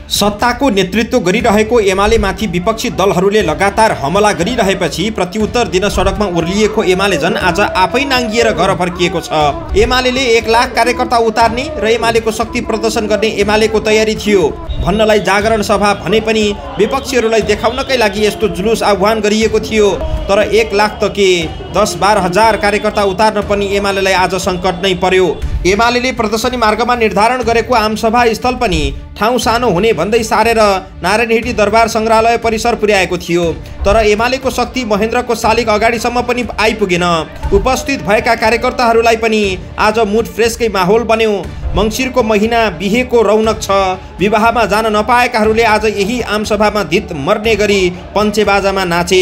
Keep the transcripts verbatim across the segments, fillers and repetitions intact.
सत्ताको नेतृत्व गरिरहेको एमालेमाथि विपक्षी दलहरूले लगातार हमला गरिरहेपछि प्रत्युत्तर दिन सडकमा ओर्लिएको एमाले झन् आज आफै नाङ्गिएर घर फर्किएको छ। एमालेले एक लाख कार्यकर्ता उतार्ने र एमालेको शक्ति प्रदर्शन गर्ने एमालेको तयारी थियो भन्नलाई जागरण सभा भने पनि विपक्षीहरूलाई देखाउनकै लागि यस्तो जुलुस आह्वान गरिएको थियो। तर एक लाख त के दस बाह्र हजार कार्यकर्ता उतार्न पनि एमालेलाई आज सङ्कट नै पर्यो। एमालेले प्रदर्शनी मार्गमा निर्धारण गरेको आमसभा स्थल पनि ठाउँ सानो हुने भन्दै सारेर नारायणहिटी दरबार सङ्ग्रहालय परिसर पुर्याएको थियो। तर एमालेको शक्ति महेन्द्रको शालिग अगाडिसम्म पनि आइपुगेन। उपस्थित भएका कार्यकर्ताहरूलाई पनि आज मुड फ्रेसकै माहौल बन्यो। मङ्सिरको महिना बिहेको रौनक छ। विवाहमा जान नपाएकाहरूले आज यही आमसभामा धित मर्ने गरी पञ्चेबाजामा नाचे।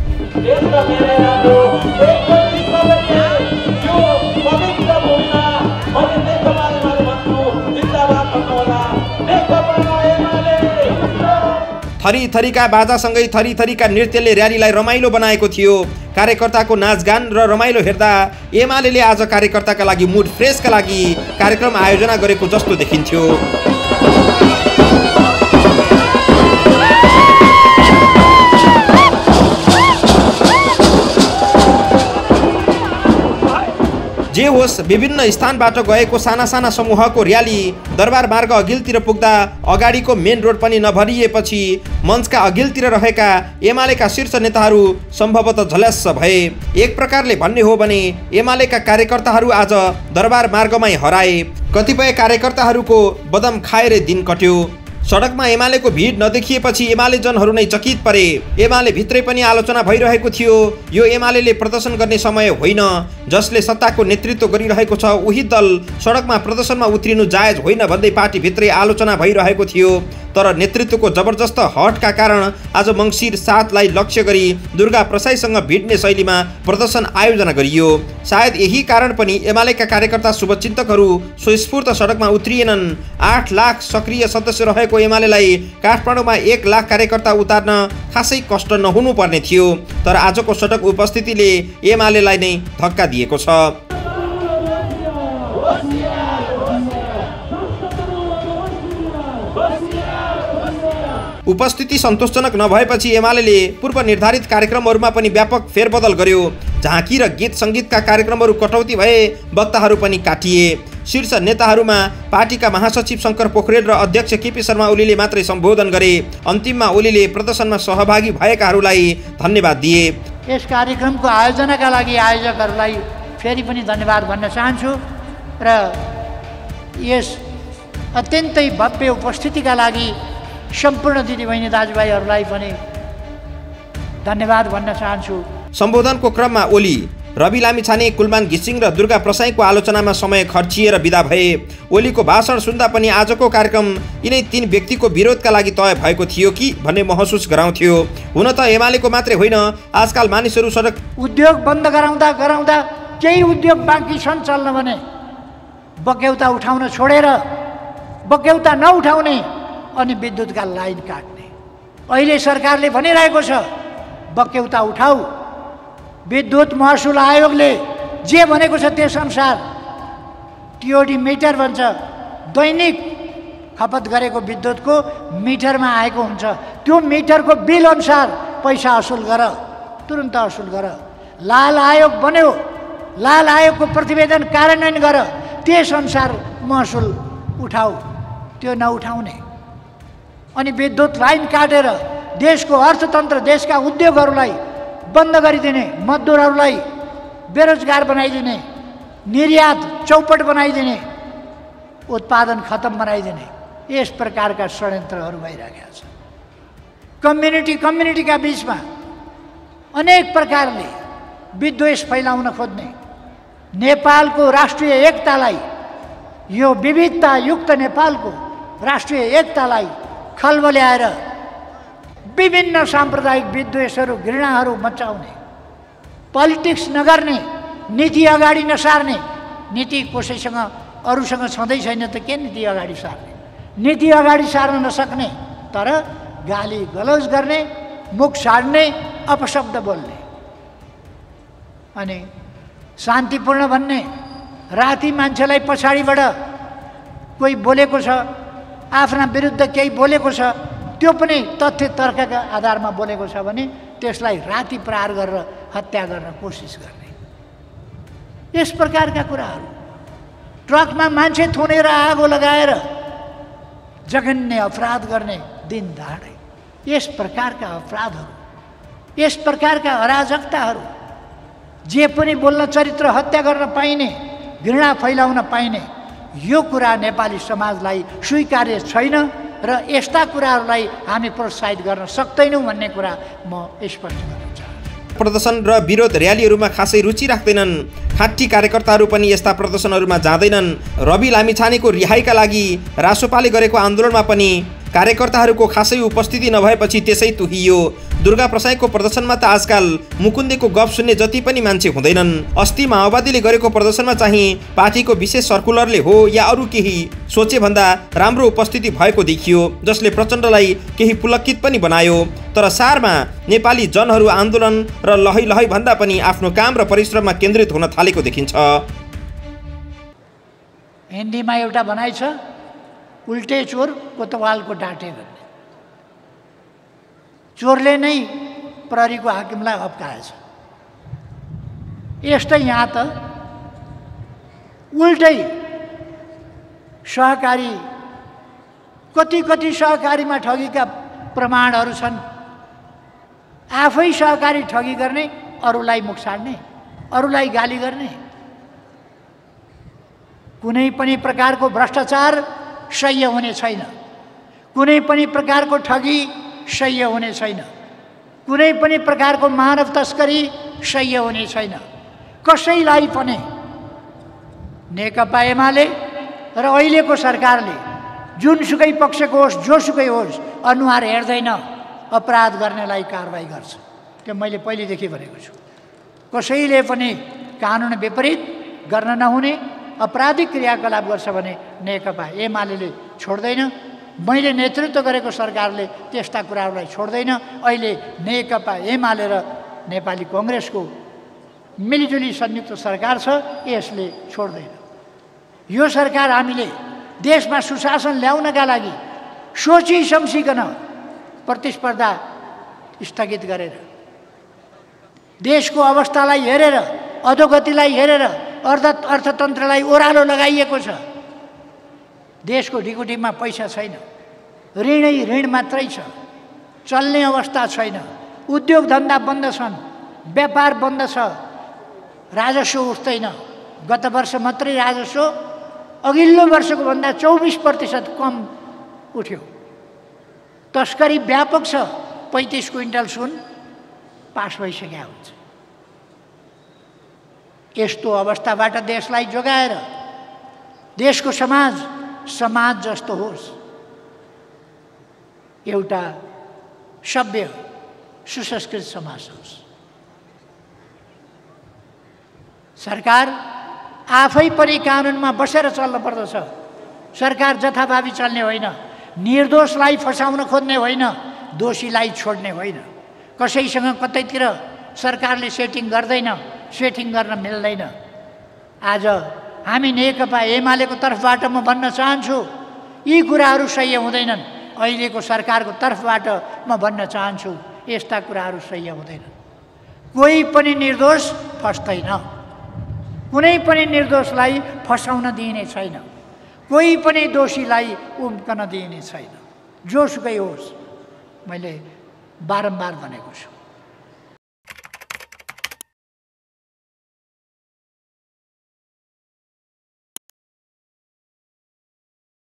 थरी थरीका बाजासँगै थरी थरीका नृत्यले र्यालीलाई रमाइलो बनाएको थियो। कार्यकर्ताको नाचगान र रमाइलो हेर्दा एमालेले आज कार्यकर्ताका लागि मुड फ्रेसका लागि कार्यक्रम आयोजना गरेको जस्तो देखिन्थ्यो। जे होस्, विभिन्न स्थानबाट गएको साना साना समूहको र्याली दरबार मार्ग अघिल्तिर पुग्दा अगाडिको मेन रोड पनि नभरिएपछि मञ्चका अघिल्तिर रहेका एमालेका शीर्ष नेताहरू सम्भवतः झल्यास्स भए। एक प्रकारले भन्ने हो भने एमालेका कार्यकर्ताहरू आज दरबार मार्गमै हराए। कतिपय कार्यकर्ताहरूको बदम खाएर दिन कट्यो। सडकमा एमालेको भिड नदेखिएपछि एमालेजनहरू नै चकित परे। एमाले भित्रै पनि आलोचना भइरहेको थियो। यो एमालेले प्रदर्शन गर्ने समय होइन। जसले सत्ताको नेतृत्व गरिरहेको छ उही दल सडकमा प्रदर्शनमा उत्रिनु जायज होइन भन्दै पार्टी भित्रै आलोचना भइरहेको थियो। तर नेतृत्वको जबरजस्त हटका कारण आज मङ्सिर सातलाई लक्ष्य गरी दुर्गा प्रसाईसँग भिड्ने शैलीमा प्रदर्शन आयोजना गरियो। सायद यही कारण पनि एमालेका कार्यकर्ता शुभचिन्तकहरू स्वस्फूर्त सडकमा उत्रिएनन्। आठ लाख सक्रिय सदस्य रहेको एमालेलाई काठमाडौँमा एक लाख कार्यकर्ता उतार्न खासै कष्ट नहुनु पर्ने थियो। तर आजको सडक उपस्थितिले एमालेलाई नै धक्का दिएको छ। उपस्थिति सन्तोषजनक नभएपछि एमालेले पूर्व निर्धारित कार्यक्रमहरूमा पनि व्यापक फेरबदल गर्यो। झाँकी र गीत सङ्गीतका कार्यक्रमहरू कटौती भए, वक्ताहरू पनि काटिए। शीर्ष नेताहरूमा पार्टीका महासचिव शङ्कर पोखरेल र अध्यक्ष केपी शर्मा ओलीले मात्रै सम्बोधन गरे। अन्तिममा ओलीले प्रदर्शनमा सहभागी भएकाहरूलाई धन्यवाद दिए। यस कार्यक्रमको आयोजनाका लागि आयोजकहरूलाई फेरि पनि धन्यवाद भन्न चाहन्छु र यस अत्यन्तै भव्य उपस्थितिका लागि सम्पूर्ण दिदीबहिनी दाजुभाइहरूलाई पनि धन्यवाद भन्न चाहन्छु। सम्बोधनको क्रममा ओली रवि लामिछाने, कुलमान घिसिङ र दुर्गा प्रसाईको आलोचनामा समय खर्चिएर विदा भए। ओलीको भाषण सुन्दा पनि आजको कार्यक्रम यिनै तीन व्यक्तिको विरोधका लागि तय भएको थियो कि भन्ने महसुस गराउँथ्यो। हुन त एमालेको मात्रै होइन, आजकल मानिसहरू सडक उद्योग बन्द गराउँदा गराउँदा केही उद्योग बाँकी छन् चल्न भने बक्यौता उठाउन छोडेर बक्यौता नउठाउने अनि विद्युतका लाइन काट्ने। अहिले सरकारले भनिरहेको छ बक्यौता उठाऊ। विद्युत महसुल आयोगले जे भनेको छ त्यसअनुसार टिओडी मिटर भन्छ, दैनिक खपत गरेको विद्युतको मिटरमा आएको हुन्छ। त्यो मिटरको बिल अनुसार पैसा असुल गर, तुरुन्त असुल गर। लाल आयोग बन्यो, लाल आयोगको प्रतिवेदन कार्यान्वयन गर, त्यसअनुसार महसुल उठाऊ। त्यो नउठाउने अनि विद्युत लाइन काटेर देशको अर्थतन्त्र, देशका उद्योगहरूलाई बन्द गरिदिने, मजदुरहरूलाई बेरोजगार बनाइदिने, निर्यात चौपट बनाइदिने, उत्पादन खतम बनाइदिने, यस प्रकारका षड्यन्त्रहरू भइरहेका छन्। कम्युनिटी कम्युनिटीका बिचमा अनेक प्रकारले विद्वेष फैलाउन खोज्ने, नेपालको राष्ट्रिय एकतालाई, यो विविधतायुक्त नेपालको राष्ट्रिय एकतालाई खलबल्याएर विभिन्न साम्प्रदायिक विद्वेषहरू, घृणाहरू मचाउने, पोलिटिक्स नगर्ने, नीति अगाडि नसार्ने। नीति कसैसँग अरूसँग छँदै छैन त के नीति अगाडि सार्ने? नीति अगाडि सार्न नसक्ने तर गाली गलौज गर्ने, मुख छाड्ने, अपशब्द बोल्ने अनि शान्तिपूर्ण भन्ने। राति मान्छेलाई पछाडिबाट कोही बोलेको छ आफ्ना विरुद्ध केही बोलेको छ त्यो पनि तथ्य तर्कका आधारमा बोलेको छ भने त्यसलाई राति प्रहार गरेर हत्या गर्न कोसिस गर्ने, यस प्रकारका कुराहरू, ट्रकमा मान्छे थुनेर आगो लगाएर जघन्य अपराध गर्ने दिन दहाडै, यस प्रकारका अपराधहरू, यस प्रकारका अराजकताहरू, जे पनि बोल्न, चरित्र हत्या गर्न पाइने, घृणा फैलाउन पाइने, यो कुरा नेपाली समाजलाई स्वीकार्य छैन र यस्ता कुराहरूलाई हामी प्रोत्साहित गर्न सक्दैनौँ भन्ने कुरा म स्पष्ट गर्न चाहन्छु। प्रदर्शन र विरोध र्यालीहरूमा खासै रुचि राख्दैनन्। खाटी कार्यकर्ताहरू पनि यस्ता प्रदर्शनहरूमा जाँदैनन्। रवि लामिछानेको रिहाइका लागि रासोपाले गरेको आन्दोलनमा पनि कार्यकर्ताहरूको खासै उपस्थिति नभएपछि त्यसै तुहियो। दुर्गा प्रसाईको प्रदर्शनमा त आजकल मुकुन्देको गफ सुन्ने जति पनि मान्छे हुँदैनन्। अस्ति माओवादीले गरेको प्रदर्शनमा चाहिँ पार्टीको विशेष सर्कुलरले हो या अरू केही सोचेभन्दा राम्रो उपस्थिति भएको देखियो, जसले प्रचण्डलाई केही पुलकित पनि बनायो। तर सारमा नेपाली जनहरू आन्दोलन र लहै लहै भन्दा पनि आफ्नो काम र परिश्रममा केन्द्रित हुन थालेको देखिन्छ। हिन्दीमा एउटा भनाइ छ, उल्टे चोर कोतवालको डाँटे भन्ने। चोरले नै प्रहरीको हाकिमलाई हप्काएछ। यस्तै यहाँ त उल्टै सहकारी, कति कति सहकारीमा ठगीका प्रमाणहरू छन्। आफै सहकारी ठगी गर्ने, अरूलाई मुख छाड्ने, अरूलाई गाली गर्ने, कुनै पनि प्रकारको भ्रष्टाचार सह्य हुने छैन, कुनै पनि प्रकारको ठगी सह्य हुने छैन, कुनै पनि प्रकारको मानव तस्करी सह्य हुने छैन। कसैलाई पनि नेकपा एमाले र अहिलेको सरकारले जुनसुकै पक्षको होस्, जोसुकै होस्, अनुहार हेर्दैन, अपराध गर्नेलाई कारबाही गर्छ। त्यो मैले पहिलेदेखि भनेको छु। कसैले पनि कानुन विपरीत गर्न नहुने अपराधिक क्रियाकलाप गर्छ भने नेकपा एमाले छोड्दैन। मैले नेतृत्व गरेको सरकारले त्यस्ता कुराहरूलाई छोड्दैन। अहिले नेकपा एमाले र नेपाली कङ्ग्रेसको मिलिजुली संयुक्त सरकार छ, यसले छोड्दैन। यो सरकार हामीले देशमा सुशासन ल्याउनका लागि सोची सम्झिकन प्रतिस्पर्धा स्थगित गरेर, देशको अवस्थालाई हेरेर, अधोगतिलाई हेरेर अर्थ अर्थतन्त्रलाई ओह्रालो लगाइएको छ। देशको ढिकुटीमा पैसा छैन, ऋणै ऋण मात्रै छ, चल्ने अवस्था छैन, उद्योग धन्दा बन्द छन्, व्यापार बन्द छ, राजस्व उठ्दैन। गत वर्ष मात्रै राजस्व अघिल्लो वर्षको भन्दा चौबिस प्रतिशत कम उठ्यो। तस्करी व्यापक छ, पैँतिस क्विन्टल सुन पास भइसकेका हुन्छ। यस्तो अवस्थाबाट देशलाई जोगाएर देशको समाज समाज जस्तो होस्, एउटा सभ्य सुसंस्कृत समाज होस्। सरकार आफै पनि कानुनमा बसेर चल्न पर्दछ। सरकार जथाभावी चल्ने होइन, निर्दोषलाई फसाउन खोज्ने होइन, दोषीलाई छोड्ने होइन। कसैसँग कतैतिर सरकारले सेटिङ गर्दैन, सेटिङ गर्न मिल्दैन। आज हामी नेकपा एमालेको तर्फबाट म भन्न चाहन्छु, यी कुराहरू सह्य हुँदैनन्। अहिलेको सरकारको तर्फबाट म भन्न चाहन्छु, यस्ता कुराहरू सह्य हुँदैनन्। कोही पनि निर्दोष फस्दैन, कुनै पनि निर्दोषलाई फसाउन दिइने छैन, कोही पनि दोषीलाई उम्कन दिइने छैन, जोसुकै होस्। मैले बारम्बार भनेको छु।